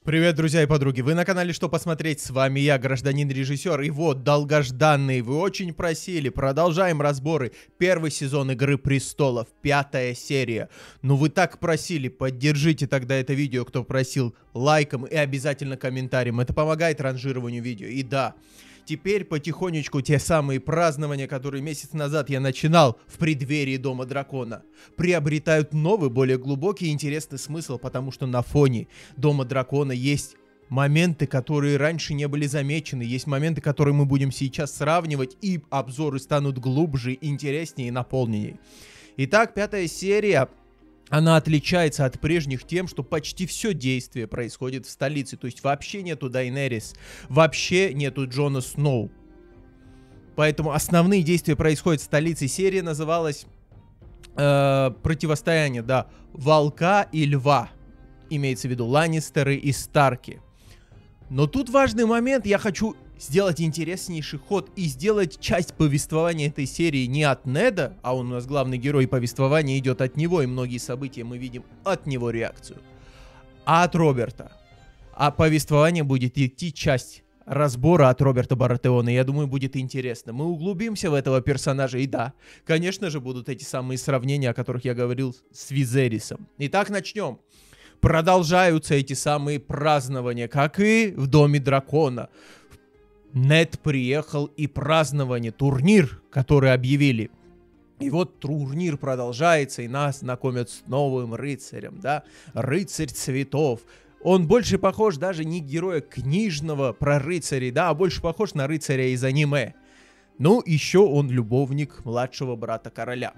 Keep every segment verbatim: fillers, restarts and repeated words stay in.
Привет, друзья и подруги! Вы на канале Что посмотреть? С вами я, гражданин-режиссер. И вот, долгожданные, вы очень просили. Продолжаем разборы. Первый сезон Игры Престолов, пятая серия. Ну вы так просили, поддержите тогда это видео, кто просил, лайком и обязательно комментарием. Это помогает ранжированию видео. И да, теперь потихонечку те самые празднования, которые месяц назад я начинал в преддверии Дома Дракона, приобретают новый, более глубокий и интересный смысл, потому что на фоне Дома Дракона есть моменты, которые раньше не были замечены, есть моменты, которые мы будем сейчас сравнивать, и обзоры станут глубже, интереснее и наполненнее. Итак, пятая серия. Она отличается от прежних тем, что почти все действие происходит в столице. То есть вообще нету Дайнерис, вообще нету Джона Сноу. Поэтому основные действия происходят в столице. Серия называлась э, «Противостояние», да, Волка и Льва. Имеется в виду Ланнистеры и Старки. Но тут важный момент, я хочу сделать интереснейший ход и сделать часть повествования этой серии не от Неда, а он у нас главный герой, повествования идет от него, и многие события мы видим от него реакцию, а от Роберта. А повествование будет идти часть разбора от Роберта Баратеона, я думаю, будет интересно. Мы углубимся в этого персонажа, и да, конечно же, будут эти самые сравнения, о которых я говорил с Визерисом. Итак, начнем. Продолжаются эти самые празднования, как и в Доме Дракона. Нед приехал, и празднование, турнир, который объявили. И вот турнир продолжается, и нас знакомят с новым рыцарем, да, рыцарь цветов. Он больше похож даже не героя книжного про рыцарей, да, а больше похож на рыцаря из аниме. Ну, еще он любовник младшего брата короля.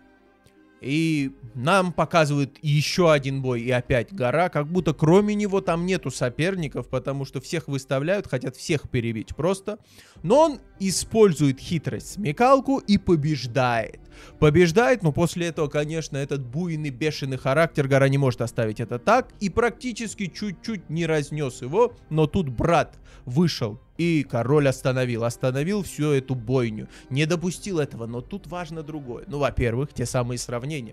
И нам показывают еще один бой, и опять гора, как будто кроме него там нету соперников, потому что всех выставляют, хотят всех перебить просто. Но он использует хитрость, смекалку и побеждает. Побеждает, но после этого, конечно, этот буйный, бешеный характер гора не может оставить это так, и практически чуть-чуть не разнес его, но тут брат вышел. И король остановил, остановил всю эту бойню. Не допустил этого, но тут важно другое. Ну, во-первых, те самые сравнения.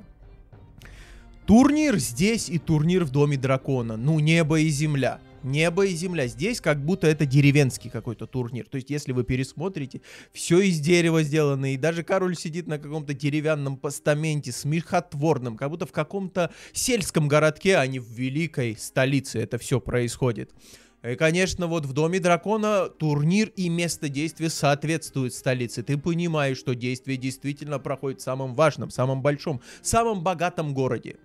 Турнир здесь и турнир в Доме Дракона. Ну, небо и земля. Небо и земля. Здесь как будто это деревенский какой-то турнир. То есть, если вы пересмотрите, все из дерева сделано. И даже король сидит на каком-то деревянном постаменте, смехотворном. Как будто в каком-то сельском городке, а не в великой столице это все происходит. И, конечно, вот в Доме Дракона турнир и место действия соответствуют столице. Ты понимаешь, что действие действительно проходит в самом важном, самом большом, самом богатом городе.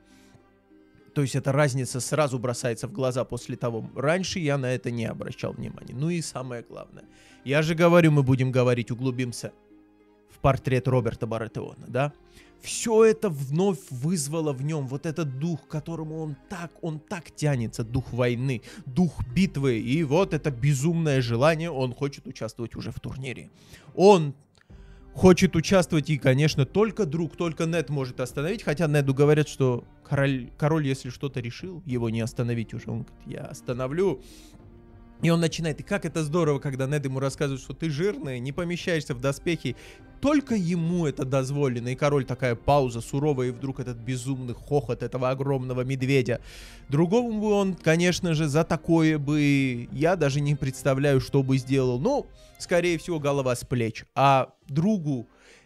То есть эта разница сразу бросается в глаза после того. Раньше я на это не обращал внимания. Ну и самое главное. Я же говорю, мы будем говорить, углубимся в портрет Роберта Баратеона, да? Все это вновь вызвало в нем вот этот дух, к которому он так, он так тянется, дух войны, дух битвы. И вот это безумное желание, он хочет участвовать уже в турнире. Он хочет участвовать, и, конечно, только друг, только Нед может остановить. Хотя Неду говорят, что король, король если что-то решил, его не остановить уже. Он говорит, я остановлю. И он начинает, и как это здорово, когда Нед ему рассказывает, что ты жирный, не помещаешься в доспехи. Только ему это дозволено. И король такая пауза суровая, и вдруг этот безумный хохот этого огромного медведя. Другому бы он, конечно же, за такое бы... Я даже не представляю, что бы сделал. Ну, скорее всего, голова с плеч. А другу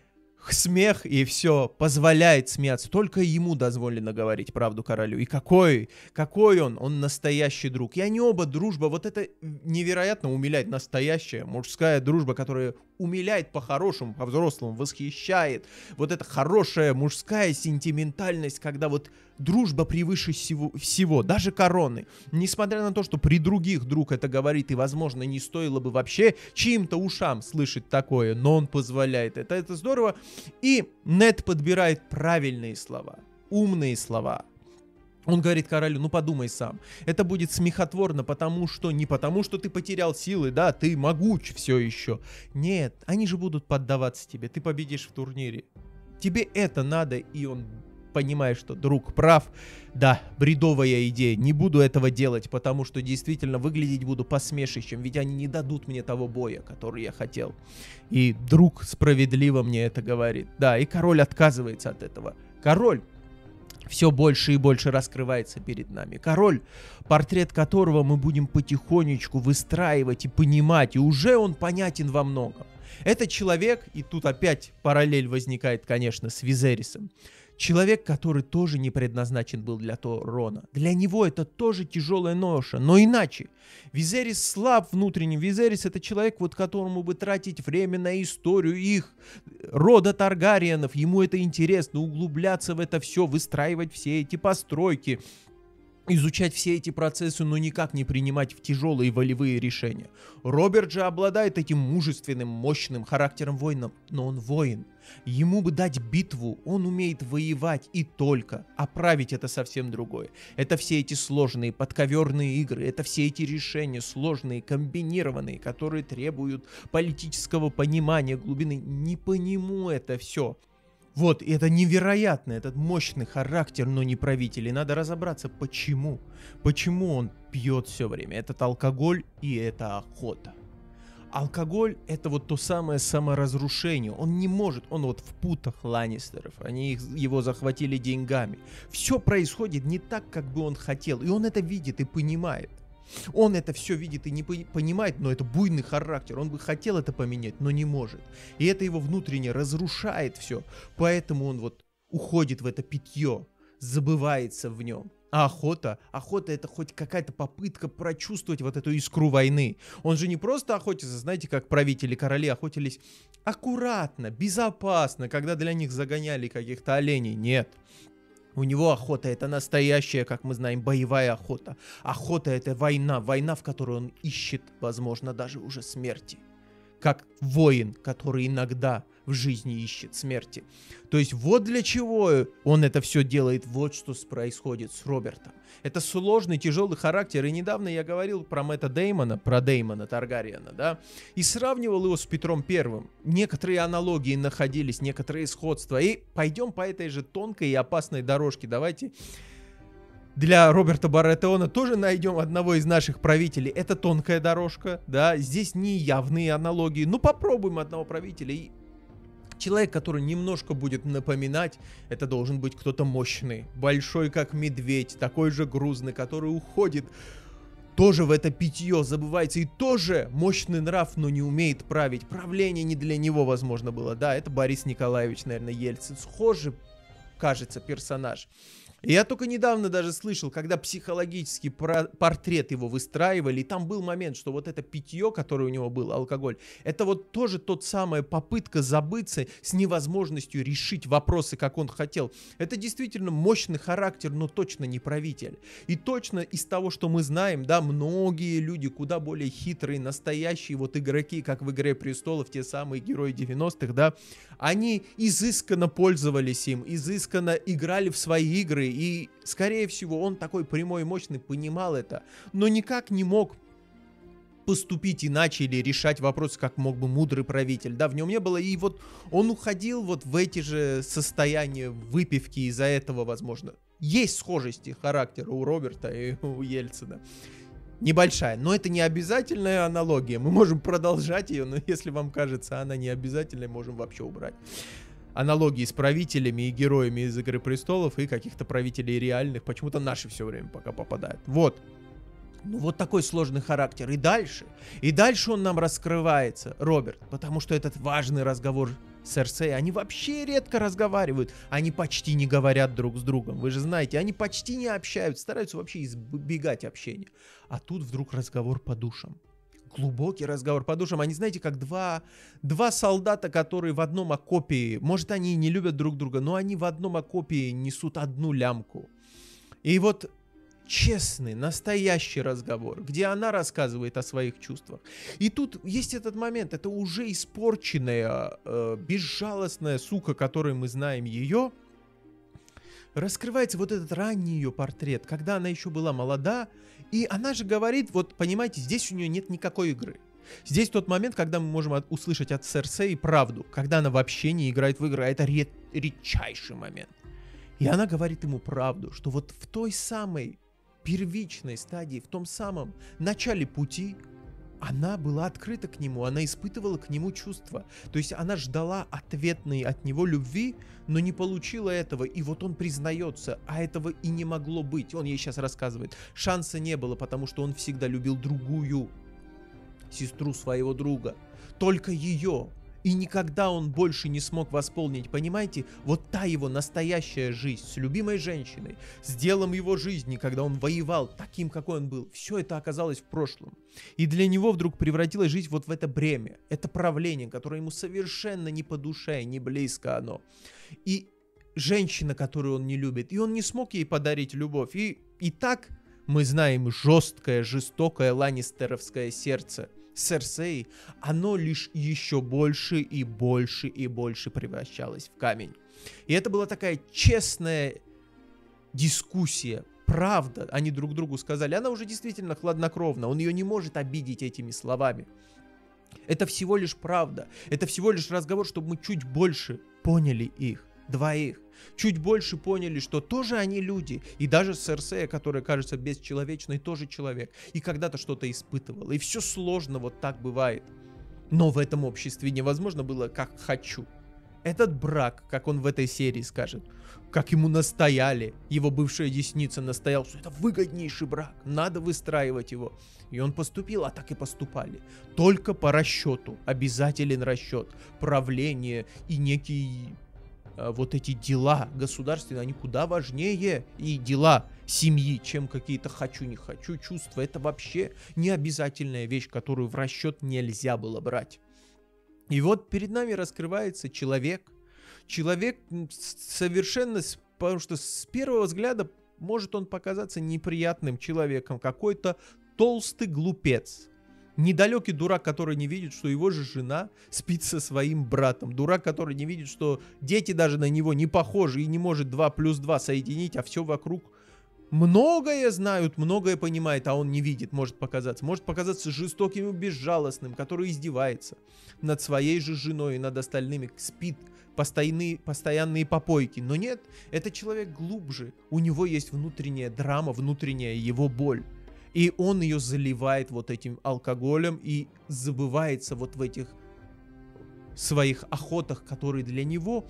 смех и все позволяет смеяться. Только ему дозволено говорить правду королю. И какой, какой он, он настоящий друг. И они оба дружба, вот это невероятно умиляет. Настоящая мужская дружба, которая умиляет по-хорошему, по-взрослому, восхищает. Вот эта хорошая мужская сентиментальность, когда вот дружба превыше всего, всего, даже короны. Несмотря на то, что при других друг это говорит, и, возможно, не стоило бы вообще чьим-то ушам слышать такое, но он позволяет это. Это здорово. И Нед подбирает правильные слова, умные слова. Он говорит королю, ну подумай сам, это будет смехотворно, потому что, не потому что ты потерял силы, да, ты могуч все еще. Нет, они же будут поддаваться тебе, ты победишь в турнире. Тебе это надо, и он понимает, что друг прав. Да, бредовая идея, не буду этого делать, потому что действительно выглядеть буду посмешищем, ведь они не дадут мне того боя, который я хотел. И друг справедливо мне это говорит. Да, и король отказывается от этого. Король все больше и больше раскрывается перед нами. Король, портрет которого мы будем потихонечку выстраивать и понимать, и уже он понятен во многом. Это человек, и тут опять параллель возникает, конечно, с Визерисом. Человек, который тоже не предназначен был для Торона. Для него это тоже тяжелая ноша, но иначе. Визерис слаб внутренне. Визерис — это человек, вот которому бы тратить время на историю их рода Таргариенов. Ему это интересно, углубляться в это все, выстраивать все эти постройки, изучать все эти процессы, но никак не принимать в тяжелые волевые решения. Роберт же обладает этим мужественным, мощным характером воина, но он воин. Ему бы дать битву, он умеет воевать и только, а править это совсем другое. Это все эти сложные подковерные игры, это все эти решения сложные, комбинированные, которые требуют политического понимания, глубины. Не по нему это все. Вот, и это невероятно, этот мощный характер, но не правитель. И надо разобраться, почему. Почему он пьет все время. Этот алкоголь и это охота. Алкоголь — это вот то самое саморазрушение. Он не может, он вот в путах Ланнистеров. Они их, его захватили деньгами. Все происходит не так, как бы он хотел. И он это видит и понимает. Он это все видит и не понимает, но это буйный характер. Он бы хотел это поменять, но не может. И это его внутренне разрушает все. Поэтому он вот уходит в это питье, забывается в нем. А охота, охота — это хоть какая-то попытка прочувствовать вот эту искру войны. Он же не просто охотится, знаете, как правители короли охотились аккуратно, безопасно, когда для них загоняли каких-то оленей. Нет. У него охота — это настоящая, как мы знаем, боевая охота. Охота — это война, война, в которой он ищет, возможно, даже уже смерти. Как воин, который иногда в жизни ищет смерти. То есть вот для чего он это все делает, вот что происходит с Робертом. Это сложный, тяжелый характер. И недавно я говорил про Мэтта Деймона, про Деймона Таргариена, да, и сравнивал его с Петром Первым. Некоторые аналогии находились, некоторые сходства. И пойдем по этой же тонкой и опасной дорожке. Давайте для Роберта Баратеона тоже найдем одного из наших правителей. Это тонкая дорожка, да, здесь не явные аналогии. Ну попробуем одного правителя. И человек, который немножко будет напоминать, это должен быть кто-то мощный, большой как медведь, такой же грузный, который уходит тоже в это питье, забывается, и тоже мощный нрав, но не умеет править. Правление не для него, возможно, было. Да, это Борис Николаевич, наверное, Ельцин. Схожий, кажется, персонаж. И я только недавно даже слышал, когда психологический портрет его выстраивали, и там был момент, что вот это питье, которое у него было, алкоголь, это вот тоже тот самая попытка забыться с невозможностью решить вопросы, как он хотел. Это действительно мощный характер, но точно не правитель. И точно из того, что мы знаем, да, многие люди куда более хитрые, настоящие вот игроки, как в «Игре престолов», те самые герои девяностых, да, они изысканно пользовались им, изысканно играли в свои игры. И, скорее всего, он такой прямой и мощный, понимал это, но никак не мог поступить иначе или решать вопросы, как мог бы мудрый правитель. Да, в нем не было. И вот он уходил вот в эти же состояния выпивки из-за этого, возможно. Есть схожести характера у Роберта и у Ельцина. Небольшая, но это не обязательная аналогия. Мы можем продолжать ее, но если вам кажется она не обязательной, можем вообще убрать. Аналогии с правителями и героями из «Игры престолов» и каких-то правителей реальных. Почему-то наши все время пока попадают. Вот. Ну вот такой сложный характер. И дальше. И дальше он нам раскрывается, Роберт. Потому что этот важный разговор с Серсей, они вообще редко разговаривают. Они почти не говорят друг с другом. Вы же знаете, они почти не общаются. Стараются вообще избегать общения. А тут вдруг разговор по душам. Глубокий разговор по душам. Они, знаете, как два, два солдата, которые в одном окопе, может, они и не любят друг друга, но они в одном окопе несут одну лямку. И вот честный, настоящий разговор, где она рассказывает о своих чувствах. И тут есть этот момент, это уже испорченная, э, безжалостная сука, которой мы знаем ее. Раскрывается вот этот ранний ее портрет, когда она еще была молода, и она же говорит, вот понимаете, здесь у нее нет никакой игры. Здесь тот момент, когда мы можем от, услышать от Серсей правду, когда она вообще не играет в игры, а это ред, редчайший момент. И она говорит ему правду, что вот в той самой первичной стадии, в том самом начале пути, она была открыта к нему, она испытывала к нему чувства. То есть она ждала ответной от него любви, но не получила этого. И вот он признается, а этого и не могло быть. Он ей сейчас рассказывает. Шанса не было, потому что он всегда любил другую сестру своего друга. Только ее. И никогда он больше не смог восполнить, понимаете, вот та его настоящая жизнь с любимой женщиной, с делом его жизни, когда он воевал таким, какой он был, все это оказалось в прошлом. И для него вдруг превратилась жизнь вот в это бремя, это правление, которое ему совершенно не по душе, не близко оно. И женщина, которую он не любит, и он не смог ей подарить любовь. И, и так мы знаем жесткое, жестокое ланнистеровское сердце Серсеи, оно лишь еще больше и больше и больше превращалось в камень. И это была такая честная дискуссия, правда, они друг другу сказали. Она уже действительно хладнокровна, он ее не может обидеть этими словами. Это всего лишь правда, это всего лишь разговор, чтобы мы чуть больше поняли их, двоих. Чуть больше поняли, что тоже они люди. И даже Серсея, которая кажется бесчеловечной, тоже человек. И когда-то что-то испытывала. И все сложно, вот так бывает. Но в этом обществе невозможно было как хочу. Этот брак, как он в этой серии скажет, как ему настояли, его бывшая десница настояла, что это выгоднейший брак, надо выстраивать его. И он поступил, а так и поступали. Только по расчету, обязателен расчет, правление и некий... вот эти дела государственные, они куда важнее и дела семьи, чем какие-то хочу, не хочу чувства. Это вообще не обязательная вещь, которую в расчет нельзя было брать. И вот перед нами раскрывается человек. Человек совершенно, потому что с первого взгляда может он показаться неприятным человеком, какой-то толстый глупец. Недалекий дурак, который не видит, что его же жена спит со своим братом. Дурак, который не видит, что дети даже на него не похожи и не может два плюс два соединить, а все вокруг многое знают, многое понимает, а он не видит, может показаться. Может показаться жестоким и безжалостным, который издевается над своей же женой и над остальными, спит, постоянные, постоянные попойки. Но нет, это человек глубже. У него есть внутренняя драма, внутренняя его боль. И он ее заливает вот этим алкоголем и забывается вот в этих своих охотах, которые для него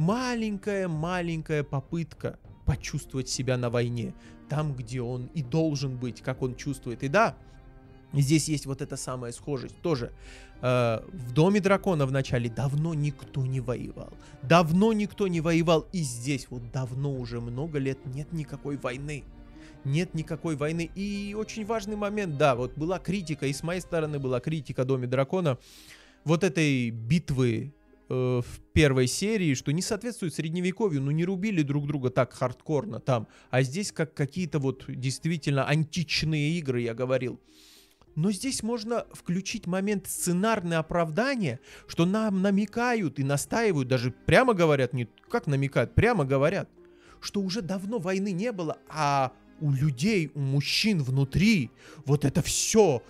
маленькая-маленькая попытка почувствовать себя на войне. Там, где он и должен быть, как он чувствует. И да, здесь есть вот эта самая схожесть. Тоже э, в Доме дракона вначале давно никто не воевал. Давно никто не воевал. И здесь вот давно уже много лет нет никакой войны. Нет никакой войны. И очень важный момент, да, вот была критика, и с моей стороны была критика Доме дракона вот этой битвы э, в первой серии, что не соответствует средневековью, ну не рубили друг друга так хардкорно там, а здесь как какие-то вот действительно античные игры, я говорил. Но здесь можно включить момент сценарное оправдание, что нам намекают и настаивают, даже прямо говорят, не как намекают, прямо говорят, что уже давно войны не было, а у людей, у мужчин внутри вот это все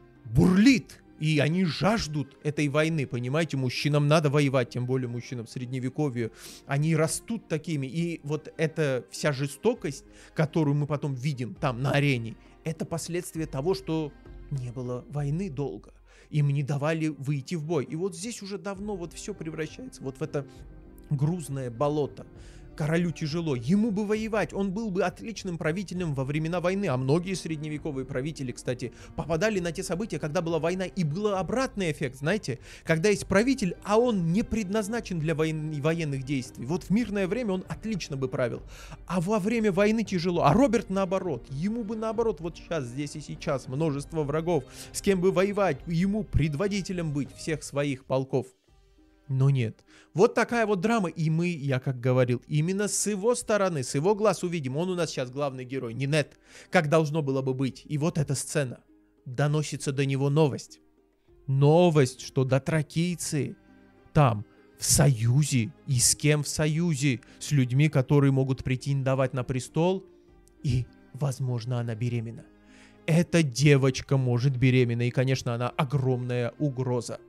бурлит, и они жаждут этой войны, понимаете, мужчинам надо воевать, тем более мужчинам в средневековье, они растут такими, и вот эта вся жестокость, которую мы потом видим там на арене, это последствия того, что не было войны долго, им не давали выйти в бой, и вот здесь уже давно вот все превращается вот в это грузное болото. Королю тяжело, ему бы воевать, он был бы отличным правителем во времена войны, а многие средневековые правители, кстати, попадали на те события, когда была война, и был обратный эффект, знаете, когда есть правитель, а он не предназначен для войн... военных действий. Вот в мирное время он отлично бы правил, а во время войны тяжело, а Роберт наоборот, ему бы наоборот вот сейчас, здесь и сейчас множество врагов, с кем бы воевать, ему предводителем быть всех своих полков. Но нет. Вот такая вот драма, и мы, я как говорил, именно с его стороны, с его глаз увидим, он у нас сейчас главный герой, не Нед, как должно было бы быть. И вот эта сцена. Доносится до него новость. Новость, что дотракийцы там в союзе, и с кем в союзе? С людьми, которые могут претендовать на престол, и, возможно, она беременна. Эта девочка может беременна, и, конечно, она огромная угроза.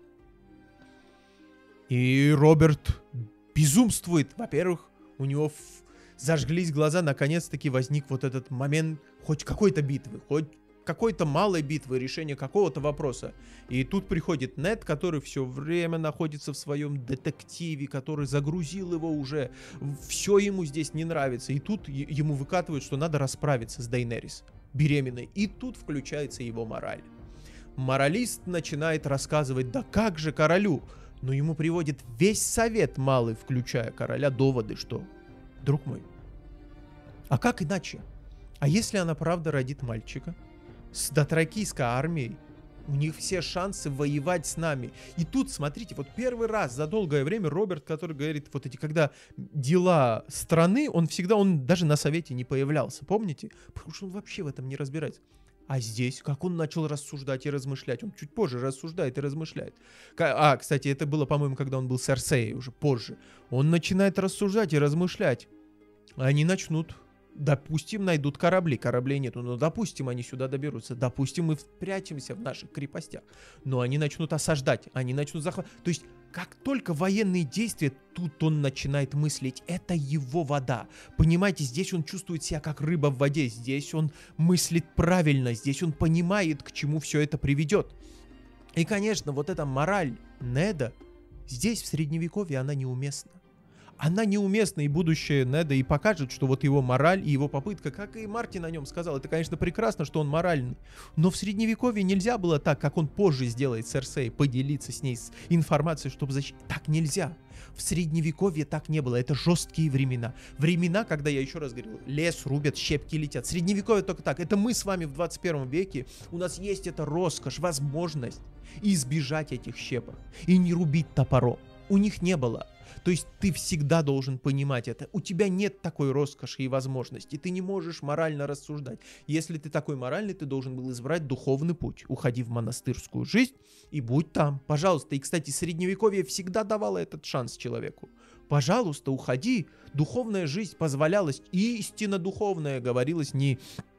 И Роберт безумствует. Во-первых, у него зажглись глаза, наконец-таки возник вот этот момент хоть какой-то битвы, хоть какой-то малой битвы, решения какого-то вопроса. И тут приходит Нед, который все время находится в своем детективе, который загрузил его уже. Все ему здесь не нравится. И тут ему выкатывают, что надо расправиться с Дейнерис беременной. И тут включается его мораль. Моралист начинает рассказывать, да как же королю? Но ему приводит весь совет малый, включая короля, доводы, что, друг мой, а как иначе? А если она правда родит мальчика? С дотракийской армией у них все шансы воевать с нами. И тут, смотрите, вот первый раз за долгое время Роберт, который говорит, вот эти, когда дела страны, он всегда, он даже на совете не появлялся, помните? Потому что он вообще в этом не разбирается. А здесь, как он начал рассуждать и размышлять, он чуть позже рассуждает и размышляет. А, кстати, это было, по-моему, когда он был с Серсеей, уже позже. Он начинает рассуждать и размышлять. Они начнут... Допустим, найдут корабли, кораблей нету, но допустим, они сюда доберутся, допустим, мы впрячемся в наших крепостях, но они начнут осаждать, они начнут захватывать. То есть, как только военные действия, тут он начинает мыслить, это его вода. Понимаете, здесь он чувствует себя как рыба в воде, здесь он мыслит правильно, здесь он понимает, к чему все это приведет. И, конечно, вот эта мораль Неда, здесь, в Средневековье, она неуместна. Она неуместна, и будущее Неда и покажет, что вот его мораль и его попытка, как и Мартин о нем сказал, это, конечно, прекрасно, что он моральный, но в Средневековье нельзя было так, как он позже сделает с Серсеей, поделиться с ней с информацией, чтобы защитить. Так нельзя. В Средневековье так не было, это жесткие времена. Времена, когда, я еще раз говорил, лес рубят, щепки летят. Средневековье только так. Это мы с вами в двадцать первом веке, у нас есть эта роскошь, возможность избежать этих щепок и не рубить топором. У них не было. То есть ты всегда должен понимать это. У тебя нет такой роскоши и возможности. Ты не можешь морально рассуждать. Если ты такой моральный, ты должен был избрать духовный путь. Уходи в монастырскую жизнь и будь там. Пожалуйста. И, кстати, Средневековье всегда давало этот шанс человеку. Пожалуйста, уходи. Духовная жизнь позволялась. Истинно духовная, говорилось не...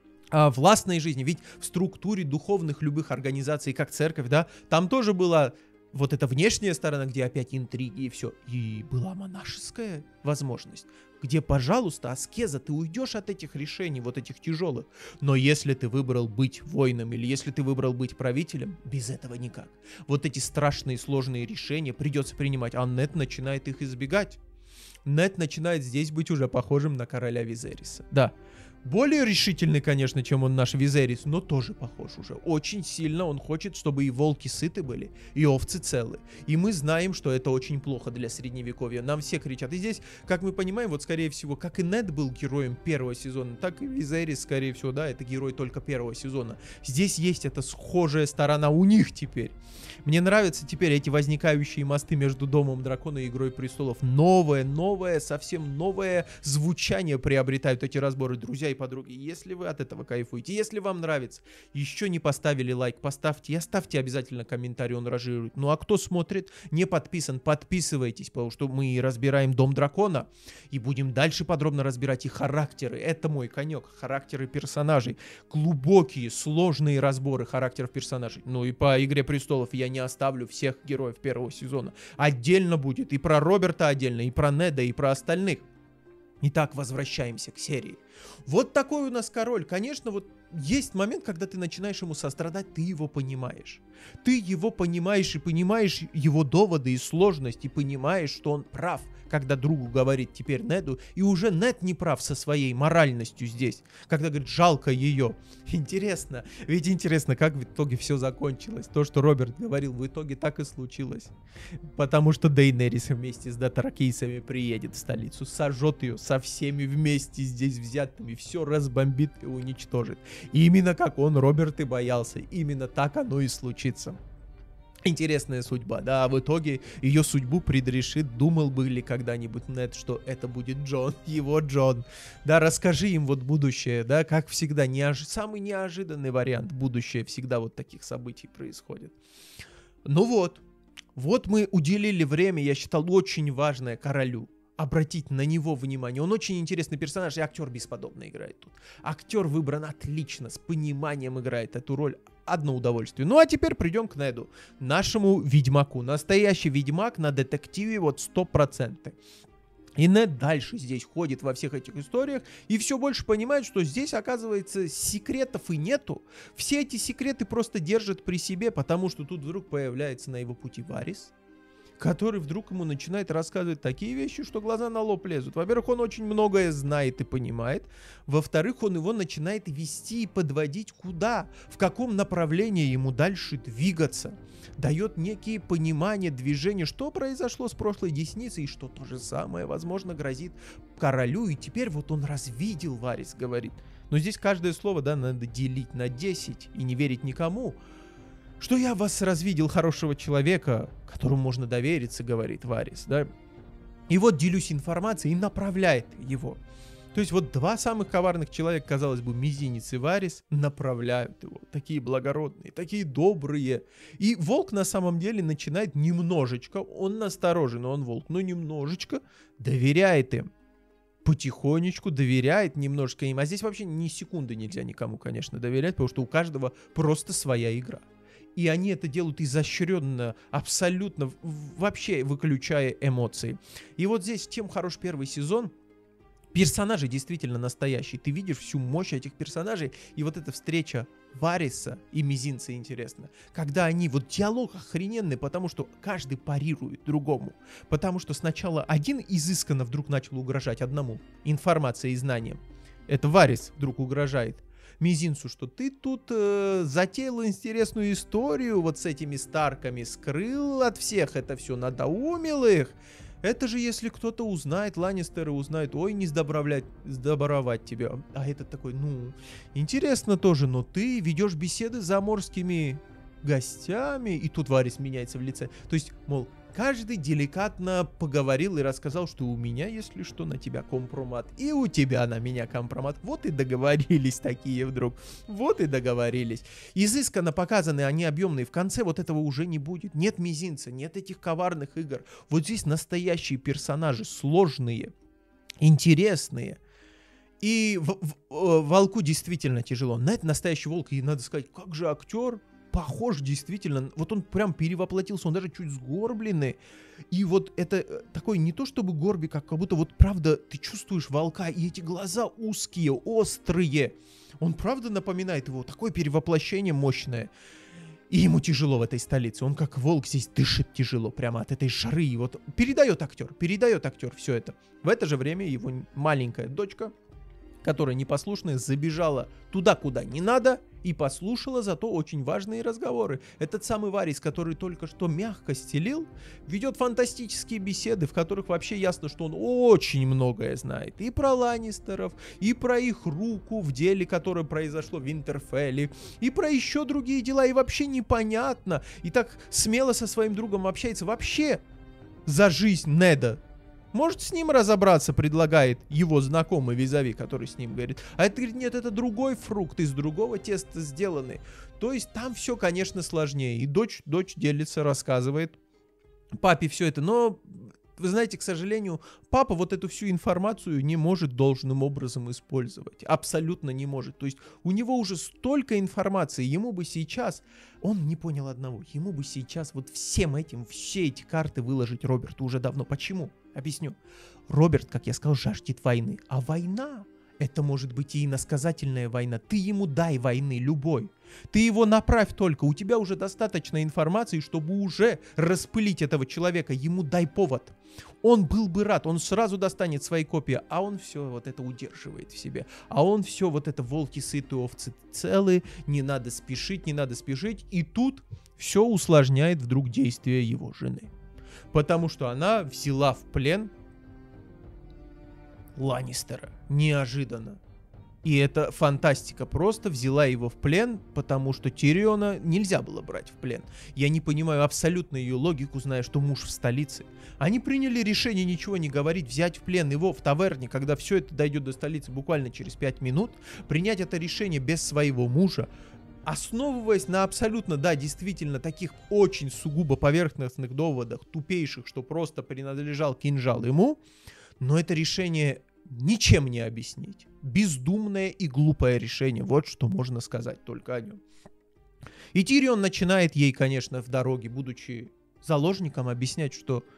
о властной жизни. Ведь в структуре духовных любых организаций, как церковь, да, там тоже была... Вот эта внешняя сторона, где опять интриги и все. И была монашеская возможность, где, пожалуйста, аскеза, ты уйдешь от этих решений, вот этих тяжелых. Но если ты выбрал быть воином или если ты выбрал быть правителем, без этого никак. Вот эти страшные сложные решения придется принимать, а Нед начинает их избегать. Нед начинает здесь быть уже похожим на короля Визериса. Да. Более решительный, конечно, чем он наш Визерис, но тоже похож уже. Очень сильно он хочет, чтобы и волки сыты были, и овцы целы. И мы знаем, что это очень плохо для Средневековья. Нам все кричат. И здесь, как мы понимаем, вот скорее всего, как и Нед был героем первого сезона, так и Визерис, скорее всего, да, это герой только первого сезона. Здесь есть эта схожая сторона у них теперь. Мне нравятся теперь эти возникающие мосты между Домом Дракона и Игрой Престолов. Новое, новое, совсем новое звучание приобретают эти разборы, друзья и подруги. Если вы от этого кайфуете, если вам нравится, еще не поставили лайк, поставьте и оставьте обязательно комментарий, он разжирует. Ну а кто смотрит, не подписан, подписывайтесь, потому что мы разбираем Дом Дракона и будем дальше подробно разбирать и характеры. Это мой конек, характеры персонажей. Глубокие, сложные разборы характеров персонажей. Ну и по Игре Престолов я не оставлю всех героев первого сезона. Отдельно будет и про Роберта отдельно, и про Неда, и про остальных. Итак, возвращаемся к серии. Вот такой у нас король. Конечно, вот есть момент, когда ты начинаешь ему сострадать, ты его понимаешь. Ты его понимаешь и понимаешь его доводы и сложность, и понимаешь, что он прав, когда другу говорит теперь Неду, и уже Нед не прав со своей моральностью здесь, когда говорит, жалко ее. Интересно, ведь интересно, как в итоге все закончилось. То, что Роберт говорил, в итоге так и случилось. Потому что Дейнерис вместе с дотракийцами приедет в столицу, сожжет ее со всеми вместе здесь взятыми, все разбомбит и уничтожит. И именно как он, Роберт, и боялся. Именно так оно и случится. Интересная судьба, да, в итоге ее судьбу предрешит, думал бы ли когда-нибудь Нед, что это будет Джон, его Джон. Да, расскажи им вот будущее, да, как всегда, неож... самый неожиданный вариант, будущее всегда вот таких событий происходит. Ну вот, вот мы уделили время, я считал, очень важное королю. Обратить на него внимание. Он очень интересный персонаж, и актер бесподобно играет тут. Актер выбран отлично, с пониманием играет эту роль. Одно удовольствие. Ну а теперь придем к Неду, нашему ведьмаку. Настоящий ведьмак на детективе вот сто процентов. И Нед дальше здесь ходит во всех этих историях и все больше понимает, что здесь, оказывается, секретов и нету. Все эти секреты просто держат при себе, потому что тут вдруг появляется на его пути Варис, который вдруг ему начинает рассказывать такие вещи, что глаза на лоб лезут. Во-первых, он очень многое знает и понимает. Во-вторых, он его начинает вести и подводить куда, в каком направлении ему дальше двигаться. Дает некие понимания, движения, что произошло с прошлой десницей, и что то же самое, возможно, грозит королю. И теперь вот он развидел, Варис говорит. Но здесь каждое слово, да, надо делить на десять и не верить никому. Что я вас развидел хорошего человека, которому можно довериться, говорит Варис, да. И вот делюсь информацией и направляет его. То есть вот два самых коварных человека, казалось бы, Мизинец и Варис, направляют его. Такие благородные, такие добрые. И волк на самом деле начинает немножечко, он насторожен, он волк, но немножечко доверяет им. Потихонечку доверяет немножко им. А здесь вообще ни секунды нельзя никому, конечно, доверять, потому что у каждого просто своя игра. И они это делают изощренно, абсолютно, вообще выключая эмоции. И вот здесь чем хорош первый сезон. Персонажи действительно настоящие. Ты видишь всю мощь этих персонажей. И вот эта встреча Вариса и Мизинца интересна. Когда они... Вот диалог охрененный, потому что каждый парирует другому. Потому что сначала один изысканно вдруг начал угрожать одному информацией и знанием. Это Варис вдруг угрожает Мизинцу, что ты тут э, затеял интересную историю вот с этими Старками, скрыл от всех это все, надоумил их. Это же если кто-то узнает, Ланнистеры узнают, ой, не сдобровлять, сдобровать тебя. А этот такой, ну, интересно тоже, но ты ведешь беседы с заморскими гостями, и тут Варис меняется в лице. То есть, мол, каждый деликатно поговорил и рассказал, что у меня, если что, на тебя компромат, и у тебя на меня компромат. Вот и договорились такие вдруг. Вот и договорились. Изысканно показаны они объемные. В конце вот этого уже не будет. Нет Мизинца, нет этих коварных игр. Вот здесь настоящие персонажи, сложные, интересные. И в, в, волку действительно тяжело. Нед настоящий волк, и надо сказать, как же актер похож действительно, вот он прям перевоплотился, он даже чуть сгорбленный, и вот это такой не то чтобы горбик, а как будто вот правда ты чувствуешь волка, и эти глаза узкие, острые, он правда напоминает его, такое перевоплощение мощное, и ему тяжело в этой столице, он как волк здесь дышит тяжело, прямо от этой жары, и вот передает актер, передает актер все это. В это же время его маленькая дочка, которая непослушная, забежала туда, куда не надо, и послушала зато очень важные разговоры. Этот самый Варис, который только что мягко стелил, ведет фантастические беседы, в которых вообще ясно, что он очень многое знает. И про Ланнистеров, и про их руку в деле, которое произошло в Винтерфелле, и про еще другие дела, и вообще непонятно. И так смело со своим другом общается вообще за жизнь Неда. Может с ним разобраться, предлагает его знакомый визави, который с ним говорит. А это говорит, нет, это другой фрукт, из другого теста сделанный. То есть там все, конечно, сложнее. И дочь, дочь делится, рассказывает папе все это. Но, вы знаете, к сожалению, папа вот эту всю информацию не может должным образом использовать. Абсолютно не может. То есть у него уже столько информации, ему бы сейчас... Он не понял одного. Ему бы сейчас вот всем этим, все эти карты выложить Роберту уже давно. Почему? Объясню. Роберт, как я сказал, жаждет войны. А война, это может быть и иносказательная война. Ты ему дай войны любой. Ты его направь только. У тебя уже достаточно информации, чтобы уже распылить этого человека. Ему дай повод. Он был бы рад. Он сразу достанет свои копии. А он все вот это удерживает в себе. А он все вот это волки сыты, овцы целые. Не надо спешить, не надо спешить. И тут все усложняет вдруг действия его жены. Потому что она взяла в плен Ланнистера. Неожиданно. И это фантастика. Просто взяла его в плен, потому что Тириона нельзя было брать в плен. Я не понимаю абсолютно ее логику, зная, что муж в столице. Они приняли решение ничего не говорить, взять в плен его в таверне, когда все это дойдет до столицы буквально через пять минут. Принять это решение без своего мужа, основываясь на абсолютно, да, действительно, таких очень сугубо поверхностных доводах, тупейших, что просто принадлежал кинжал ему, но это решение ничем не объяснить. Бездумное и глупое решение, вот что можно сказать только о нем. И Тирион начинает ей, конечно, в дороге, будучи заложником, объяснять, что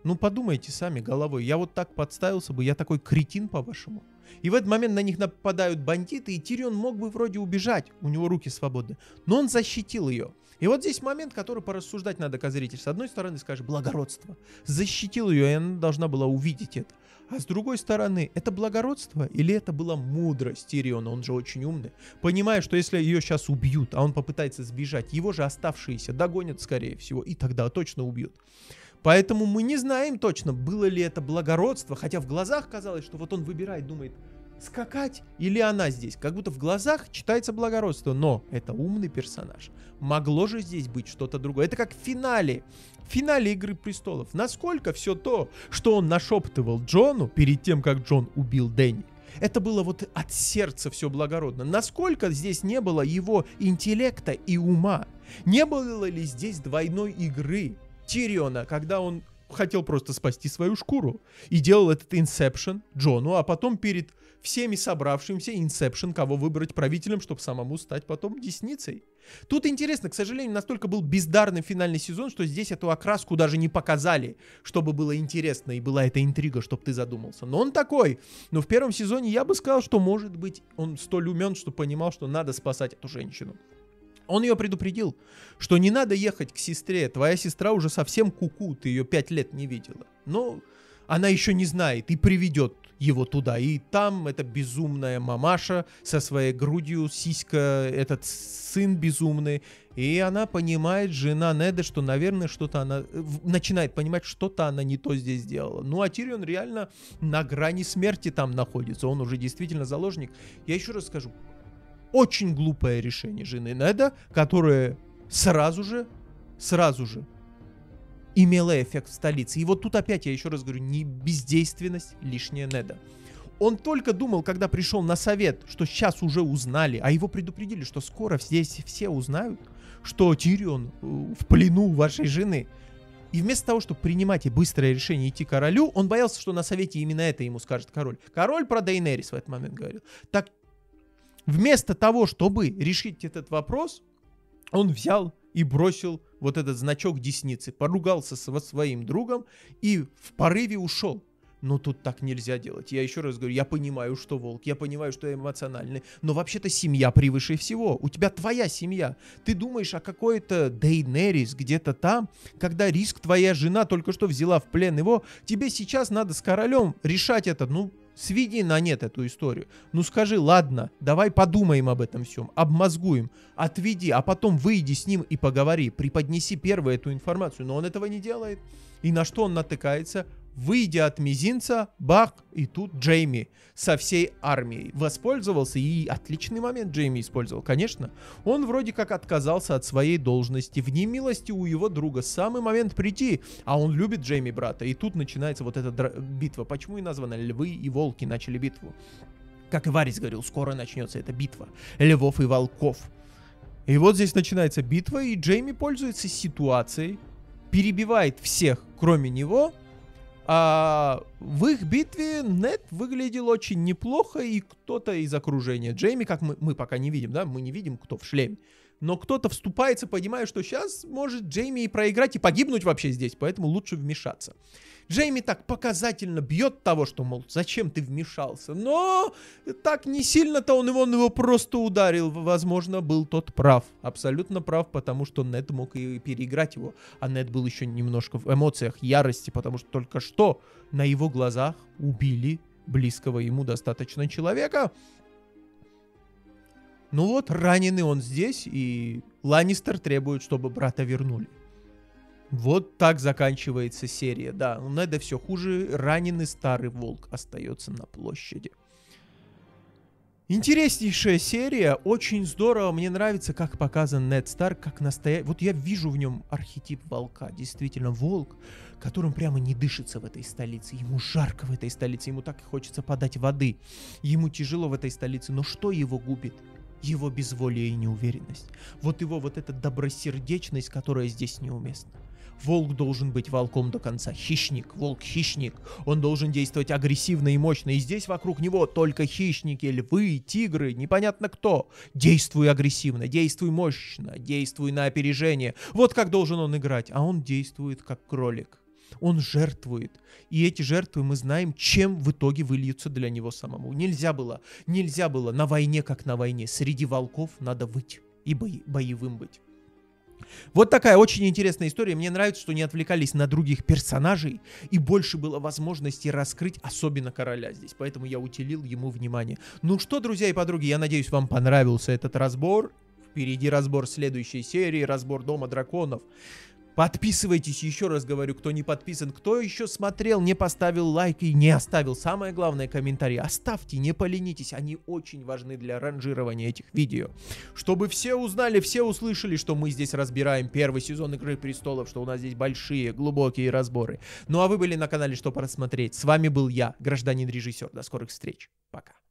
Ну, подумайте сами головой. Я вот так подставился бы, я такой кретин, по-вашему. И в этот момент на них нападают бандиты, и Тирион мог бы вроде убежать, у него руки свободны. Но он защитил ее. И вот здесь момент, который порассуждать надо, как зритель. С одной стороны, скажешь, благородство. Защитил ее, и она должна была увидеть это. А с другой стороны, это благородство или это была мудрость Тириона? Он же очень умный. Понимая, что если ее сейчас убьют, а он попытается сбежать, его же оставшиеся догонят, скорее всего, и тогда точно убьют. Поэтому мы не знаем точно, было ли это благородство, хотя в глазах казалось, что вот он выбирает, думает, скакать или она здесь. Как будто в глазах читается благородство, но это умный персонаж. Могло же здесь быть что-то другое. Это как в финале. В финале «Игры престолов». Насколько все то, что он нашептывал Джону перед тем, как Джон убил Дэнни, это было вот от сердца все благородно. Насколько здесь не было его интеллекта и ума? Не было ли здесь двойной игры Тириона, когда он хотел просто спасти свою шкуру и делал этот инсепшн Джону, а потом перед всеми собравшимся инсепшн, кого выбрать правителем, чтобы самому стать потом десницей. Тут интересно, к сожалению, настолько был бездарный финальный сезон, что здесь эту окраску даже не показали, чтобы было интересно и была эта интрига, чтобы ты задумался. Но он такой. Но в первом сезоне я бы сказал, что может быть он столь умен, что понимал, что надо спасать эту женщину. Он ее предупредил, что не надо ехать к сестре, твоя сестра уже совсем куку, ты ее пять лет не видела. Но она еще не знает и приведет его туда. И там эта безумная мамаша со своей грудью, сиська, этот сын безумный. И она понимает, жена Неда, что, наверное, что-то она... Начинает понимать, что-то она не то здесь сделала. Ну, а Тирион реально на грани смерти там находится. Он уже действительно заложник. Я еще раз скажу. Очень глупое решение жены Неда, которое сразу же, сразу же имело эффект в столице. И вот тут опять, я еще раз говорю, не бездейственность лишняя Неда. Он только думал, когда пришел на совет, что сейчас уже узнали, а его предупредили, что скоро здесь все узнают, что Тирион в плену вашей жены. И вместо того, чтобы принимать и быстрое решение идти к королю, он боялся, что на совете именно это ему скажет король. Король про Дейенерис в этот момент говорил. Так вместо того, чтобы решить этот вопрос, он взял и бросил вот этот значок десницы, поругался со своим другом и в порыве ушел. Но тут так нельзя делать. Я еще раз говорю, я понимаю, что волк, я понимаю, что я эмоциональный, но вообще-то семья превыше всего. У тебя твоя семья. Ты думаешь о какой-то Дейенерис где-то там, когда риск твоя жена только что взяла в плен его, тебе сейчас надо с королем решать это, ну, сведи на нет эту историю. Ну скажи, ладно, давай подумаем об этом всем, обмозгуем, отведи, а потом выйди с ним и поговори, преподнеси первую эту информацию. Но он этого не делает. И на что он натыкается? Выйдя от мизинца, бах, и тут Джейми со всей армией воспользовался, и отличный момент Джейми использовал, конечно. Он вроде как отказался от своей должности, в немилости у его друга, самый момент прийти, а он любит Джейми брата, и тут начинается вот эта дра- битва. Почему и названа «Львы и волки» начали битву? Как и Варис говорил, скоро начнется эта битва львов и волков. И вот здесь начинается битва, и Джейми пользуется ситуацией, перебивает всех, кроме него. А в их битве Нед выглядел очень неплохо, и кто-то из окружения Джейми, как мы, мы пока не видим, да, мы не видим, кто в шлеме, но кто-то вступается, понимая, что сейчас может Джейми и проиграть, и погибнуть вообще здесь, поэтому лучше вмешаться. Джейми так показательно бьет того, что, мол, зачем ты вмешался, но так не сильно-то он его, он его просто ударил, возможно, был тот прав, абсолютно прав, потому что Нед мог и переиграть его, а Нед был еще немножко в эмоциях ярости, потому что только что на его глазах убили близкого ему достаточно человека. Ну вот, раненый он здесь, и Ланнистер требует, чтобы брата вернули. Вот так заканчивается серия. Да, у Неда все хуже. Раненый старый волк остается на площади. Интереснейшая серия. Очень здорово. Мне нравится, как показан Нед Старк, как настоящий. Вот я вижу в нем архетип волка. Действительно, волк, которым прямо не дышится в этой столице. Ему жарко в этой столице. Ему так и хочется подать воды. Ему тяжело в этой столице. Но что его губит? Его безволие и неуверенность. Вот его вот эта добросердечность, которая здесь неуместна. Волк должен быть волком до конца. Хищник, волк-хищник. Он должен действовать агрессивно и мощно. И здесь вокруг него только хищники, львы, тигры, непонятно кто. Действуй агрессивно, действуй мощно, действуй на опережение. Вот как должен он играть. А он действует как кролик. Он жертвует. И эти жертвы мы знаем, чем в итоге выльются для него самому. Нельзя было, нельзя было на войне, как на войне. Среди волков надо быть и бои, боевым быть. Вот такая очень интересная история. Мне нравится, что не отвлекались на других персонажей и больше было возможности раскрыть, особенно короля здесь. Поэтому я уделил ему внимание. Ну что, друзья и подруги, я надеюсь, вам понравился этот разбор. Впереди разбор следующей серии, разбор Дома драконов. Подписывайтесь, еще раз говорю, кто не подписан, кто еще смотрел, не поставил лайк и не оставил, самое главное, комментарий. Оставьте, не поленитесь, они очень важны для ранжирования этих видео. Чтобы все узнали, все услышали, что мы здесь разбираем первый сезон Игры Престолов, что у нас здесь большие, глубокие разборы. Ну а вы были на канале Что Просмотреть. С вами был я, Гражданин Режиссер. До скорых встреч. Пока.